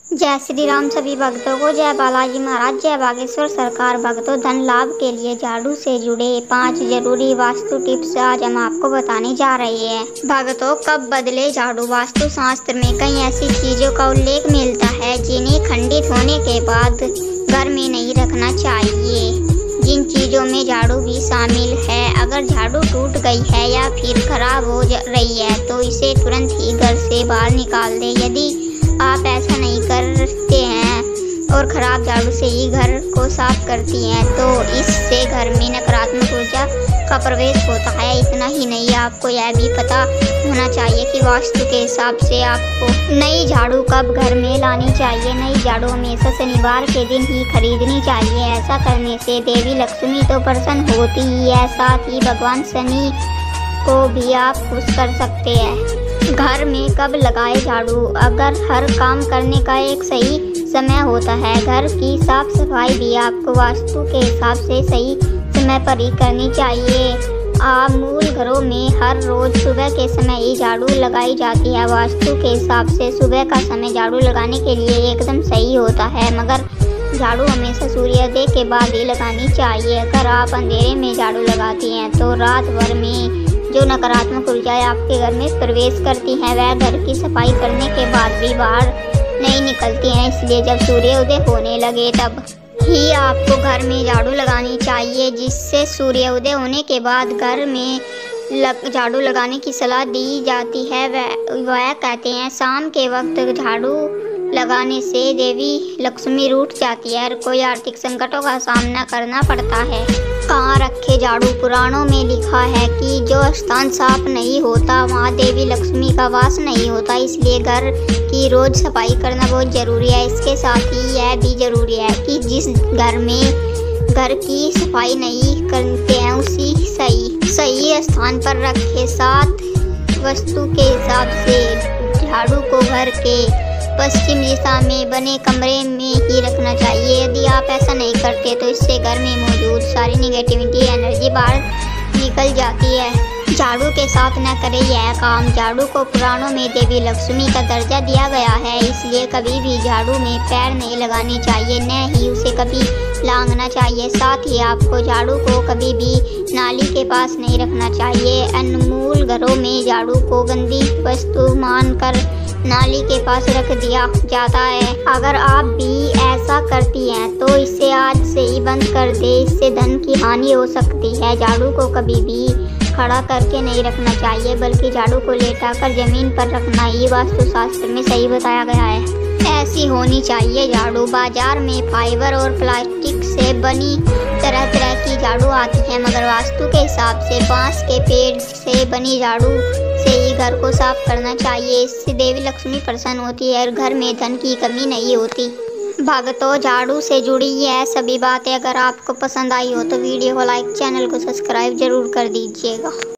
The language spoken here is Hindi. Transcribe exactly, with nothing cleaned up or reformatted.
जय श्री राम सभी भक्तों को जय बालाजी महाराज जय बागेश्वर सरकार। भक्तों, धन लाभ के लिए झाड़ू से जुड़े पांच जरूरी वास्तु टिप्स आज हम आपको बताने जा रहे हैं। भक्तों, कब बदले झाड़ू। वास्तु शास्त्र में कई ऐसी चीजों का उल्लेख मिलता है जिन्हें खंडित होने के बाद घर में नहीं रखना चाहिए। जिन चीजों में झाड़ू भी शामिल है। अगर झाड़ू टूट गई है या फिर खराब हो रही है तो इसे तुरंत ही घर से बाहर निकाल दें। यदि आप ऐसा नहीं करते हैं और खराब झाड़ू से ही घर को साफ करती हैं तो इससे घर में नकारात्मक ऊर्जा का प्रवेश होता है। इतना ही नहीं, आपको यह भी पता होना चाहिए कि वास्तु के हिसाब से आपको नई झाड़ू कब घर में लानी चाहिए। नई झाड़ू हमेशा शनिवार के दिन ही खरीदनी चाहिए। ऐसा करने से देवी लक्ष्मी तो प्रसन्न होती ही है, साथ ही भगवान शनि को भी आप खुश कर सकते हैं। घर में कब लगाए झाड़ू। अगर हर काम करने का एक सही समय होता है, घर की साफ सफाई भी आपको वास्तु के हिसाब से सही समय पर ही करनी चाहिए। आप मूल घरों में हर रोज सुबह के समय ही झाड़ू लगाई जाती है। वास्तु के हिसाब से सुबह का समय झाड़ू लगाने के लिए एकदम सही होता है, मगर झाड़ू हमेशा सूर्योदय के बाद ही लगानी चाहिए। अगर आप अंधेरे में झाड़ू लगाती हैं तो रात भर में जो नकारात्मक ऊर्जाएं आपके घर में प्रवेश करती हैं वह घर की सफाई करने के बाद भी बाहर नहीं निकलती हैं। इसलिए जब सूर्योदय होने लगे तब ही आपको घर में झाड़ू लगानी चाहिए। जिससे सूर्योदय होने के बाद घर में लग झाड़ू लगाने की सलाह दी जाती है। वह वह कहते हैं शाम के वक्त झाड़ू लगाने से देवी लक्ष्मी रूठ जाती है और कोई आर्थिक संकटों का सामना करना पड़ता है। कहाँ रखे झाड़ू। पुराणों में लिखा है कि जो स्थान साफ नहीं होता वहाँ देवी लक्ष्मी का वास नहीं होता। इसलिए घर की रोज सफाई करना बहुत जरूरी है। इसके साथ ही यह भी जरूरी है कि जिस घर में घर की सफाई नहीं करते हैं उसी सही सही स्थान पर रखे। साथ वस्तु के हिसाब से झाड़ू को घर के पश्चिम दिशा में बने कमरे में ही रखना चाहिए। यदि आप ऐसा नहीं करते तो इससे घर में मौजूद सारी निगेटिविटी एनर्जी बाहर निकल जाती है। झाड़ू के साथ न करें यह काम। झाड़ू को पुराणों में देवी लक्ष्मी का दर्जा दिया गया है, इसलिए कभी भी झाड़ू में पैर नहीं लगाने चाहिए, न ही उसे कभी लांघना चाहिए। साथ ही आपको झाड़ू को कभी भी नाली के पास नहीं रखना चाहिए। अनमोल घरों में झाड़ू को गंदी वस्तु मानकर नाली के पास रख दिया जाता है। अगर आप भी ऐसा करती हैं तो इसे आज से ही बंद कर दे, इससे धन की हानि हो सकती है। झाड़ू को कभी भी खड़ा करके नहीं रखना चाहिए, बल्कि झाड़ू को लेटाकर जमीन पर रखना ही वास्तुशास्त्र में सही बताया गया है। ऐसी होनी चाहिए झाड़ू। बाजार में फाइबर और प्लास्टिक से बनी तरह तरह की झाड़ू आती है, मगर वास्तु के हिसाब से बांस के पेड़ से बनी झाड़ू से ही घर को साफ करना चाहिए। इससे देवी लक्ष्मी प्रसन्न होती है और घर में धन की कमी नहीं होती। भक्तों, झाड़ू से जुड़ी यह सभी बातें अगर आपको पसंद आई हो तो वीडियो को लाइक, चैनल को सब्सक्राइब जरूर कर दीजिएगा।